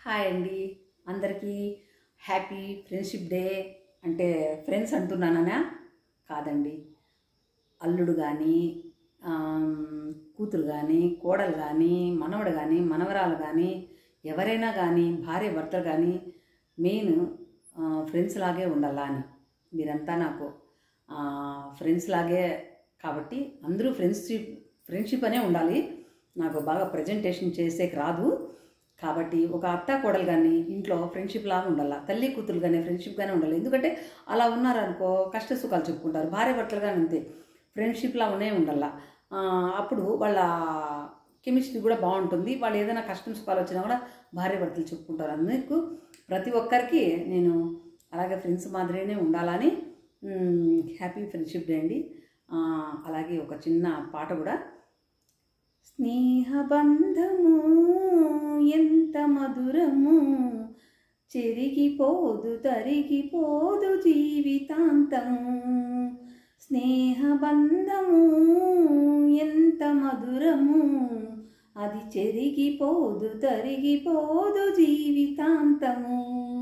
Hi అండి అందరికీ happy friendship day. అంటే ఫ్రెండ్స్ అంటున్నానా? కాదండి. అల్లుడు కానీ, కూతురు కానీ, కోడలు కానీ, మనవడు కానీ, మనవరాలు కానీ, ఎవరైనా కానీ, భార్య భర్తలు కానీ మెయిన్ ఫ్రెండ్స్ లాగే ఉండాలా అని. మీరంతా నాకు ఫ్రెండ్స్ లాగే కాబట్టి అందరూ ఫ్రెండ్షిప్ అనే ఉండాలి. నాకు బాగా ప్రజెంటేషన్ చేసేకి రాదు కాబట్టి ఒక అత్త కోడలు కానీ ఇంట్లో ఫ్రెండ్షిప్ లాగా ఉండాలి. తల్లి కూతురు కానీ ఫ్రెండ్షిప్గానే ఉండాలి. ఎందుకంటే అలా ఉన్నారనుకో కష్ట సుఖాలు చెప్పుకుంటారు. భార్య భర్తలు కానీ అంతే ఫ్రెండ్షిప్ లాగానే ఉండాల. అప్పుడు వాళ్ళ కెమిస్ట్రీ కూడా బాగుంటుంది. వాళ్ళు ఏదైనా కష్టం సుఖాలు వచ్చినా కూడా భార్య భర్తలు చెప్పుకుంటారు. అందుకు ప్రతి ఒక్కరికి నేను అలాగే ఫ్రెండ్స్ మాదిరినే ఉండాలని హ్యాపీ ఫ్రెండ్షిప్ డే అండి. అలాగే ఒక చిన్న పాట కూడా. స్నేహబంధము ఎంత మధురము, చెరిగిపోదు తరిగిపోదు జీవితాంతము. స్నేహబంధము ఎంత మధురము, అది చెరిగిపోదు తరిగిపోదు జీవితాంతము.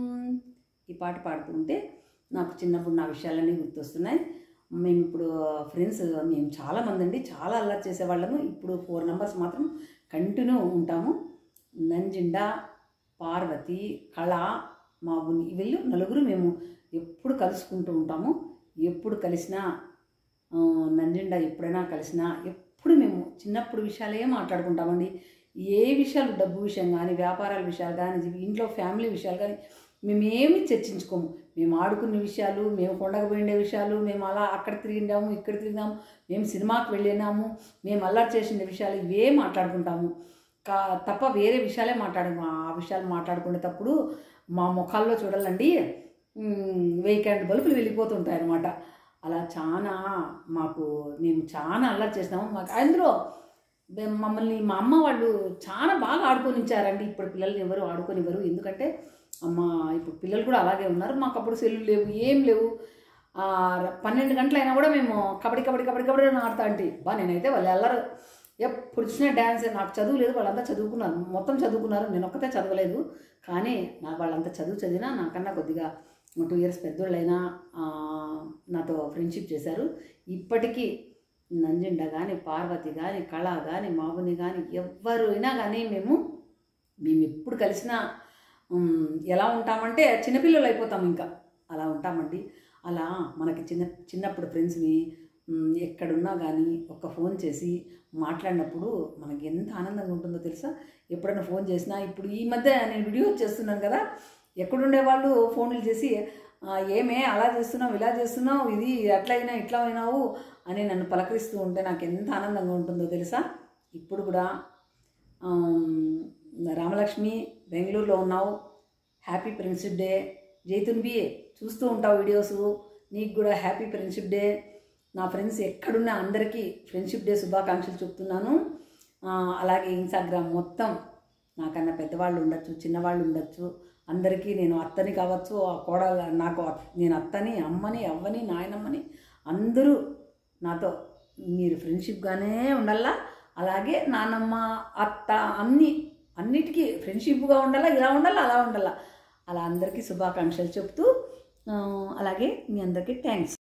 ఈ పాట పాడుతుంటే నాకు చిన్నప్పుడు నా విషయాలన్నీ గుర్తొస్తున్నాయి. మేము ఇప్పుడు ఫ్రెండ్స్ మేము చాలామంది అండి, చాలా అల్లరి చేసేవాళ్ళము. ఇప్పుడు 4 మెంబర్స్ మాత్రం కంటిన్యూ ఉంటాము. నంజిండా, పార్వతి, కళ, మాబుని, వీళ్ళు నలుగురు మేము ఎప్పుడు కలుసుకుంటూ ఉంటాము. ఎప్పుడు కలిసినా నంజిండా ఎప్పుడైనా కలిసినా ఎప్పుడు మేము చిన్నప్పుడు విషయాలే మాట్లాడుకుంటామండి. ఏ విషయాలు, డబ్బు విషయం కానీ, వ్యాపారాల విషయాలు కానీ, ఇంట్లో ఫ్యామిలీ విషయాలు కానీ మేమేమి చర్చించుకోము. మేము ఆడుకునే విషయాలు, మేము కొండకు పోయిండే విషయాలు, మేము అలా అక్కడ తిరిగినాము ఇక్కడ తిరిగినాము, మేము సినిమాకి వెళ్ళినాము, మేము అల్లరి చేసిన విషయాలు ఇవే మాట్లాడుకుంటాము తప్ప వేరే విషయాలే మాట్లాడము. ఆ విషయాలు మాట్లాడుకునేటప్పుడు మా ముఖాల్లో చూడాలండి 1000 క్యాండిల్ బల్బులు వెళ్ళిపోతుంటాయి అన్నమాట. అలా చాలా మేము చాలా అల్లరి చేసినాము. మాకు అందులో మమ్మల్ని మా అమ్మ వాళ్ళు చాలా బాగా ఆడుకొనిచ్చారండి. ఇప్పుడు పిల్లల్ని ఎవరు ఆడుకొనివ్వరు. ఎందుకంటే ఇప్పుడు పిల్లలు కూడా అలాగే ఉన్నారు. మాకు అప్పుడు సెల్లు లేవు, ఏం లేవు. 12 గంటలైనా కూడా మేము కబడ్డీ కబడ్డీ కబడ్డీ కబడ్డీ ఆడుతా అంటే నేనైతే వాళ్ళు అల్లరు ఎప్పుడు చూసినా డ్యాన్స్. నాకు చదువు లేదు, వాళ్ళంతా చదువుకున్నారు, మొత్తం చదువుకున్నారు. నేను ఒక్కతే చదవలేదు. కానీ నాకు వాళ్ళంతా చదివినా నాకన్నా కొద్దిగా 2 ఇయర్స్ పెద్దోళ్ళైనా నాతో ఫ్రెండ్షిప్ చేశారు. ఇప్పటికీ నంజిండ కానీ, పార్వతి కానీ, కళ కానీ, మాబుని కానీ ఎవరైనా కానీ మేము ఎప్పుడు కలిసినా ఎలా ఉంటామంటే చిన్నపిల్లలు అయిపోతాం. ఇంకా అలా ఉంటామండి. అలా మనకి చిన్నప్పుడు ఫ్రెండ్స్ని ఎక్కడున్నా కానీ ఒక్క ఫోన్ చేసి మాట్లాడినప్పుడు మనకి ఎంత ఆనందంగా ఉంటుందో తెలుసా. ఎప్పుడైనా ఫోన్ చేసినా, ఇప్పుడు ఈ మధ్య నేను వీడియో చేస్తున్నాను కదా, ఎక్కడుండే వాళ్ళు ఫోన్లు చేసి ఏమే అలా చేస్తున్నావు, ఇలా చేస్తున్నావు, ఇది అట్లయినా ఇట్లా అయినావు అని నన్ను పలకరిస్తూ ఉంటే నాకు ఎంత ఆనందంగా ఉంటుందో తెలుసా. ఇప్పుడు కూడా రామలక్ష్మి బెంగళూరులో ఉన్నావు, హ్యాపీ ఫ్రెండ్షిప్ డే. జైతున్బి చూస్తూ ఉంటావు వీడియోస్, నీకు కూడా హ్యాపీ ఫ్రెండ్షిప్ డే. నా ఫ్రెండ్స్ ఎక్కడున్నా అందరికీ ఫ్రెండ్షిప్ డే శుభాకాంక్షలు చెప్తున్నాను. అలాగే ఇన్స్టాగ్రామ్ మొత్తం నాకన్నా పెద్దవాళ్ళు ఉండొచ్చు, చిన్నవాళ్ళు ఉండొచ్చు, అందరికీ నేను అత్తని కావచ్చు, ఆ కోడలు నేను అత్తని, అమ్మని, అవ్వని, నాయనమ్మని, అందరూ నాతో మీరు ఫ్రెండ్షిప్గానే ఉండాలా. అలాగే నానమ్మ, అత్త అన్నిటికీ ఫ్రెండ్షిప్గా ఉండాలా, ఇలా ఉండాలా, అలా ఉండాలా. అలా అందరికీ శుభాకాంక్షలు చెప్తూ అలాగే మీ అందరికీ థ్యాంక్స్.